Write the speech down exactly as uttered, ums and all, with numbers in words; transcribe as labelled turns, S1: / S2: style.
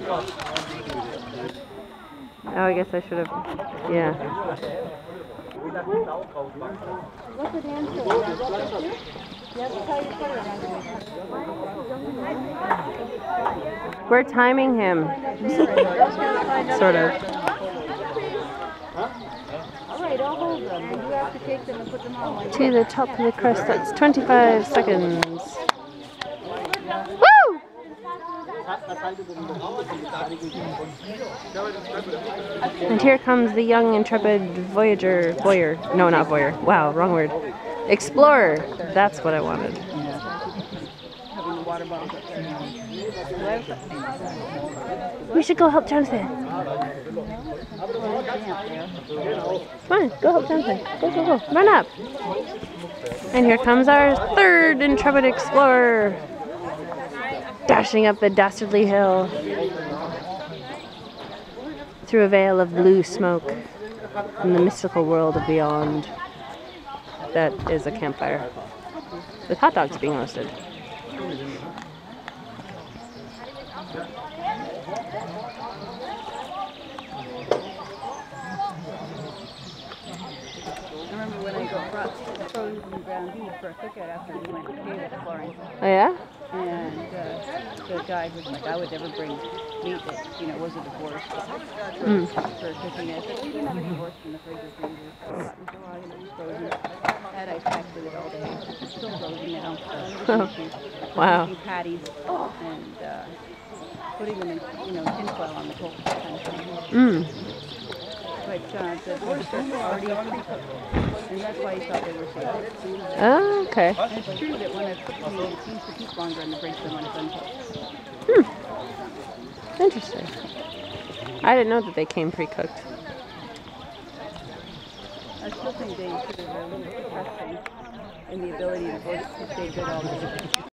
S1: Oh, I guess I should have. Yeah.
S2: What's the answer? You have to tell your player underneath.
S1: We're timing him. Sort of.
S2: Alright, I'll hold them. And you have to take them and put them on like
S1: To the top of the crest, that's twenty-five seconds. Woo! And here comes the young, intrepid Voyager. Voyeur. No, not Voyeur. Wow, wrong word. Explorer. That's what I wanted. We should go help Jonathan. Come on, go help Jonathan. Go, go, go. Run up. And here comes our third intrepid explorer. Dashing up the dastardly hill. Through a veil of blue smoke. In the mystical world of beyond. That is a campfire. With hot dogs being roasted.
S2: I remember when I got frozen ground beef for a cookout after we went cave exploring.
S1: Oh yeah?
S2: And uh, the guy was like, I would never bring meat that, you know, was a divorce for,
S1: Mm.
S2: for cooking it. But we didn't have a divorce in the freezer freezer. So it was frozen. I had ice packs with it all day. It's still frozen now. So
S1: Wow.
S2: making patties and uh, putting them in, you know, tin foil on the cold kind of thing.
S1: Mm.
S2: But uh, the divorce was already pre-cooked. And that's why he thought they were safe.
S1: Oh, okay.
S2: And it's true that when it's cooked meat, it seems to keep longer in the fridge than when it's uncooked.
S1: Hmm. Interesting. I didn't know that they came pre-cooked.
S2: I still think they should have a little trusting in the ability to stay good all day.